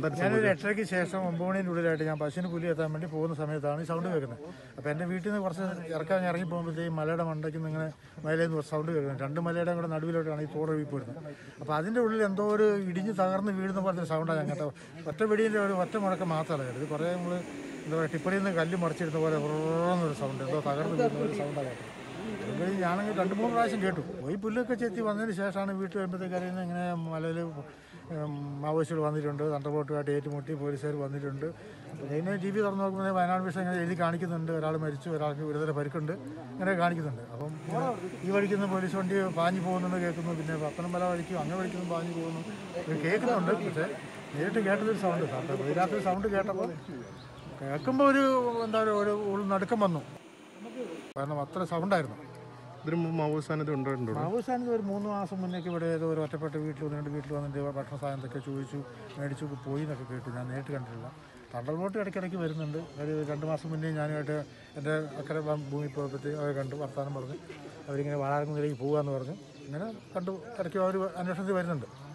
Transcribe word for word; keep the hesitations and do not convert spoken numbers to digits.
ഞാനൊരു എട്ടരയ്ക്ക് ശേഷം ഒമ്പത് മണിനുള്ളിലായിട്ട് ഞാൻ പശുവിന് പുലി എത്താൻ വേണ്ടി പോകുന്ന സമയത്താണ് ഈ സൗണ്ട് കേൾക്കുന്നത്. അപ്പോൾ എൻ്റെ വീട്ടിൽ നിന്ന് കുറച്ച് ഇറക്കാൻ ഇറങ്ങി പോകുമ്പോഴത്തേക്കും മലയുടെ മണ്ടയ്ക്ക് നിന്ന് ഇങ്ങനെ മലയിൽ നിന്ന് സൗണ്ട് കേൾക്കുന്നത്. രണ്ട് മലയുടെ കൂടെ നടുവിലോട്ടാണ് ഈ തോടൊഴുകി പോരുന്നത്. അപ്പോൾ അതിൻ്റെ ഉള്ളിൽ എന്തോ ഒരു ഇടിഞ്ഞ് തകർന്ന് വീഴുന്ന പോലത്തെ സൗണ്ടാണ് ഞാൻ കേട്ടോ. ഒറ്റ വെടിയുടെ ഒരു ഒറ്റ മുഴക്കം മാത്രമല്ല കേട്ടത്. ഇത് കുറേ നമ്മൾ എന്താ പറയുക ടിപ്പറിൽ നിന്ന് കല്ല് മറിച്ചിരുന്ന പോലെ ഉറന്നൊരു സൗണ്ട്, എന്തോ തകർന്ന് വീഴുന്ന ഒരു സൗണ്ടാണ് കേട്ടത്. അതുകൊണ്ട് ഞാനെങ്കിൽ രണ്ട് മൂന്ന് പ്രാവശ്യം കേട്ടു. ഈ പുല്ലൊക്കെ ചെത്തി വന്നതിന് ശേഷമാണ് വീട്ടിൽ വരുമ്പോഴത്തേക്ക് അറിയുന്നത് ഇങ്ങനെ മലയിൽ മാവോയിസ്റ്റുകൾ വന്നിട്ടുണ്ട്, തണ്ടർബോട്ടുമായിട്ട് ഏറ്റുമുട്ടി പോലീസുകാർ വന്നിട്ടുണ്ട്. അതിനെ ടി വി തുറന്ന് നോക്കുമ്പോൾ വയനാട് വിഷയം ഇങ്ങനെ എഴുതി കാണിക്കുന്നുണ്ട്. ഒരാൾ മരിച്ചു, ഒരാൾക്ക് ഗുരുതര പരിക്കുണ്ട്, ഇങ്ങനെ കാണിക്കുന്നുണ്ട്. അപ്പം ഈ വഴിക്കുന്ന പോലീസ് വണ്ടി പാഞ്ഞു പോകുന്നുണ്ട് കേൾക്കുന്നു. പിന്നെ പത്തനംതിട്ട വഴിക്കും അങ്ങനെ വഴിക്കുന്നു പാഞ്ഞു പോകുന്നു കേൾക്കുന്നുണ്ട്. പക്ഷേ നേരിട്ട് കേട്ടതൊരു സൗണ്ട് സാർ വൈരാത്തൊരു സൗണ്ട് കേട്ടപ്പോൾ കേൾക്കുമ്പോൾ ഒരു എന്താ പറയുക ഒരു ഉൾനടുക്കം വന്നു. കാരണം അത്ര സൗണ്ടായിരുന്നു. ഇതിന് മാവോയിസ്റ്റ് സാന്നിധ്യം ഉണ്ടായിട്ടുണ്ടോ? മാവോയിസ്റ്റ് സാന്നിധ്യം ഒരു മൂന്ന് മാസം മുന്നേക്ക് ഇവിടെ ഏതോ ഒരു ഒറ്റപ്പെട്ട വീട്ടിൽ വന്നിട്ട് വീട്ടിൽ വന്നിട്ട് ഭക്ഷണ സാധനത്തൊക്കെ ചോദിച്ചു മേടിച്ചു പോയി എന്നൊക്കെ കേട്ടു. ഞാൻ നേരിട്ട് കണ്ടിട്ടില്ല. തണ്ടർബോട്ട് ഇടയ്ക്കിടയ്ക്ക് വരുന്നുണ്ട്. ഒരു രണ്ട് മാസം മുന്നേ ഞാനുമായിട്ട് എൻ്റെ അക്കരെ ഭൂമി പോയപ്പോഴത്തേക്ക് അവരെ കണ്ടു, വർത്തമാനം പറഞ്ഞ് അവരിങ്ങനെ വാഴാകുന്നതിലേക്ക് പോകാമെന്ന് പറഞ്ഞു. ഇങ്ങനെ കണ്ടു. ഇടയ്ക്ക് അവർ അന്വേഷണത്തിൽ വരുന്നുണ്ട്.